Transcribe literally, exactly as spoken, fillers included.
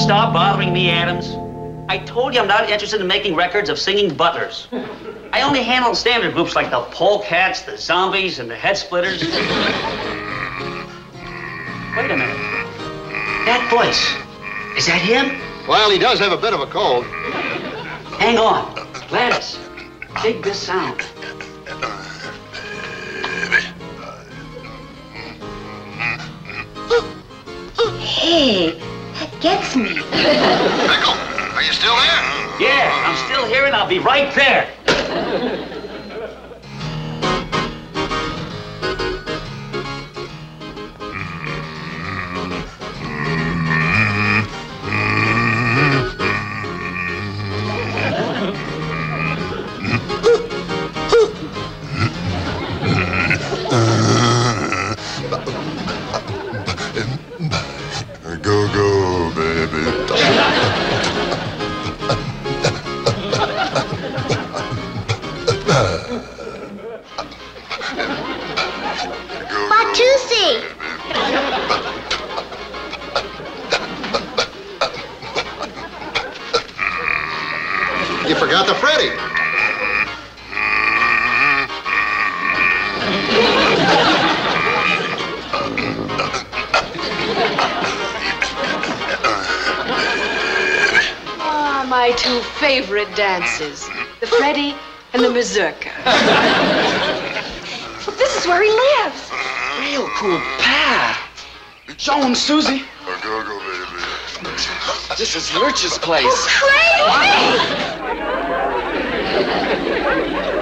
stop bothering me, Adams? I told you I'm not interested in making records of singing butlers. I only handle standard groups like the Polecats, the Zombies, and the Head Splitters. Wait a minute. That voice, is that him? Well, he does have a bit of a cold. Hang on. Gladys, dig this sound. Hey, that gets me. Beagle, are you still there? Yeah, I'm still here and I'll be right there. Go, go, baby. Batusi! You forgot the Freddie. My two favorite dances, the Freddie and the mazurka. Well, this is where he lives. Real cool pad. Show him, Susie. Go, go, baby. This is Lurch's place. Oh, Freddie!